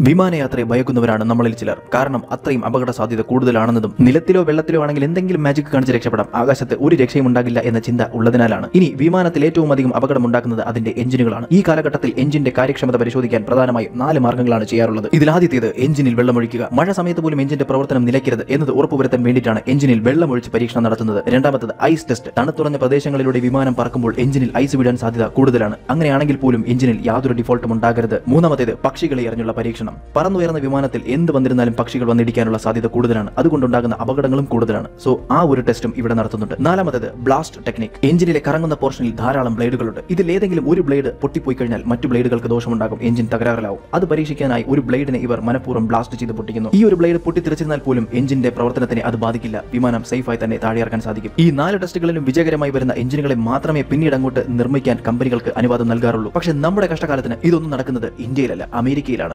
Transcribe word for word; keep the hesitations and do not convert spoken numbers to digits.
വിമാനയാത്രയെ ഭയക്കുന്നവരാണ് നമ്മളിൽ ചിലർ. കാരണം അത്രയും അപകട സാധ്യത കൂടുതലാണെന്നതും നിലത്തിലോ വെള്ളത്തിലോ ആണെങ്കിൽ എന്തെങ്കിലും മാജിക് കാണിച്ച് രക്ഷപ്പെടാം, ആകാശത്ത് ഒരു രക്ഷയും ഉണ്ടാകില്ല എന്ന ചിന്ത ഉള്ളതിനാലാണ്. ഇനി വിമാനത്തിൽ ഏറ്റവും അധികം അപകടം ഉണ്ടാക്കുന്നത് അതിന്റെ എഞ്ചിനുകളാണ്. ഈ കാലഘട്ടത്തിൽ എഞ്ചിന്റെ കാര്യക്ഷമത പരിശോധിക്കാൻ പ്രധാനമായും നാല് മാർഗ്ഗങ്ങളാണ് ചെയ്യാറുള്ളത്. ഇതിലാദ്യത്തേത് എഞ്ചിനിൽ വെള്ളമൊഴിക്കുക. മഴ സമയത്ത് പോലും എഞ്ചിന്റെ പ്രവർത്തനം നിലയ്ക്കരുത് എന്നത് ഉറപ്പുവരുത്താൻ വേണ്ടിയിട്ടാണ് എഞ്ചിനിൽ വെള്ളമൊഴിച്ച് പരീക്ഷണം നടത്തുന്നത്. രണ്ടാമത്തത് ഐസ് ടെസ്റ്റ്. തണുത്തുറഞ്ഞ പ്രദേശങ്ങളിലൂടെ വിമാനം പറക്കുമ്പോൾ എഞ്ചിനിൽ ഐസ് വിടാൻ സാധ്യത കൂടുതലാണ്. അങ്ങനെയാണെങ്കിൽ പോലും എഞ്ചിനിൽ യാതൊരു ഡിഫോൾട്ടും ഉണ്ടാകരുത്. മൂന്നാമത്തേത് പക്ഷികളെ എറിഞ്ഞുള്ള പരീക്ഷണം. പറന്നുയർന്ന വിമാനത്തിൽ എന്ത് വന്നിരുന്നാലും പക്ഷികൾ വന്നിടിക്കാനുള്ള സാധ്യത കൂടുതലാണ്. അതുകൊണ്ടുണ്ടാകുന്ന അപകടങ്ങളും കൂടുതലാണ്. സോ ആ ഒരു ടെസ്റ്റും ഇവിടെ നടത്തുന്നുണ്ട്. നാലാമത്തേത് ബ്ലാസ്റ്റ് ടെക്നിക്. എഞ്ചിനിലെ കറങ്ങുന്ന പോർഷനിൽ ധാരാളം ബ്ലേഡുകളുണ്ട്. ഇതിൽ ഏതെങ്കിലും ഒരു ബ്ലേഡ് പൊട്ടിപ്പോയി കഴിഞ്ഞാൽ മറ്റു ബ്ലേഡുകൾക്ക് ദോഷമുണ്ടാകും, എഞ്ചിൻ തകരാറിലാവും. അത് പരീക്ഷിക്കാനായി ഒരു ബ്ലേഡിനെ ഇവർ മനഃപൂർവ്വം ബ്ലാസ്റ്റ് ചെയ്ത് പൊട്ടിക്കുന്നു. ഈ ഒരു ബ്ലേഡ് പൊട്ടിത്തെറിച്ചിരുന്നാൽ പോലും എഞ്ചിന്റെ പ്രവർത്തനത്തിനെ അത് ബാധിക്കില്ല. വിമാനം സേഫായി തന്നെ താഴെയിറക്കാൻ സാധിക്കും. ഈ നാല് ടെസ്റ്റുകളിലും വിജയകരമായി വരുന്ന എഞ്ചിനുകളെ മാത്രമേ പിന്നീട് അങ്ങോട്ട് നിർമ്മിക്കാൻ കമ്പനികൾക്ക് അനുവാദം നൽകാറുള്ളൂ. പക്ഷേ നമ്മുടെ കഷ്ടകാലത്തിന് ഇതൊന്നും നടക്കുന്നത് ഇന്ത്യയിലല്ല, അമേരിക്കയിലാണ്.